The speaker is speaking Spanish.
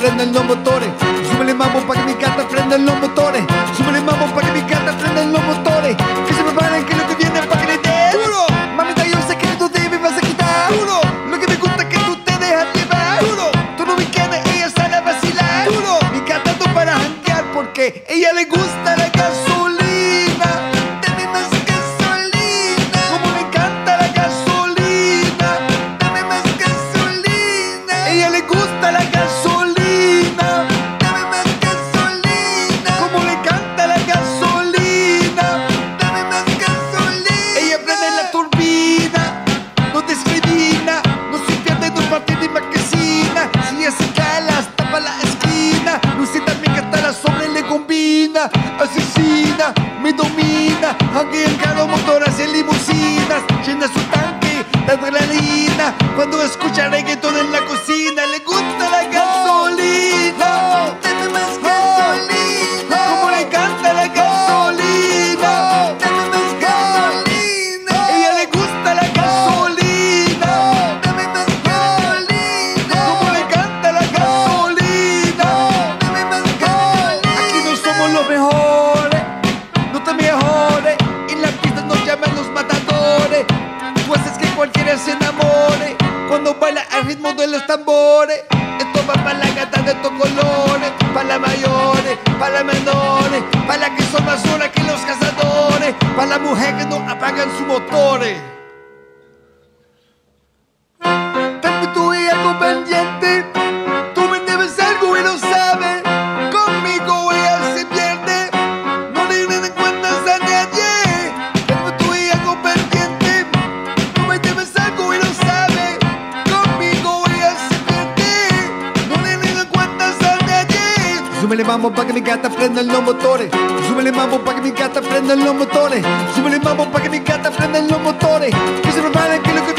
prenden los motores. Súbele mambo pa' que mi gata prenda los motores. Súbele mambo pa' que mi gata prenda los motores. Que se preparen que lo que viene pa' que le dé duro. Mamita, yo sé que tú te me vas a quitar duro. Lo que me gusta es que tú te dejas llevar duro. Tú no me quieres, ella sale a vacilar duro. Mi gata no para janguear porque ella le gusta la gasolina. Dame más gasolina. Como me encanta la gasolina. Dame más gasolina. Ella le gusta la gasolina. Dame más gasolina. Como le encanta la gasolina. Dame más gasolina. Ella prende la turbina, no discrimina, no se pierde, no parte ni marquesina. Si ella se cae, las tapa la esquina. Lucy también que hasta la sobre le combina. Asesina, me domina, aunque en cada motoras en limusinas. Llena su tanque de adrenalina cuando escucha reggaetón en la cocina. Le gusta la gasolina. Dame más gasolina. Como le encanta la gasolina. Dame más gasolina. Ella le gusta la gasolina. Dame más gasolina. Como le encanta la gasolina. Dame más gasolina. Aquí no somos los mejores, no te mejores. En la pista nos llaman los matadores. Tú haces que cualquiera se enamore cuando baila al ritmo de los tambores. Esto va para la gata de estos colores, para las mayores, para las menores, para las que son más horas que los cazadores, para las mujeres que no apagan sus motores. También tuve algo pendiente, tú me debes algo y lo sabes. Conmigo ella se pierde, no le den cuentas a nadie. También tuve algo pendiente, tú me debes algo y lo sabes. Conmigo ella se pierde, no le den cuentas a nadie. Súbele mambo pa' que mi gata prenda los motores. Súbele mambo pa' que mi gata prenda los motores. Súbele mambo pa' que mi gata prenda los motores. Que se preparen que lo que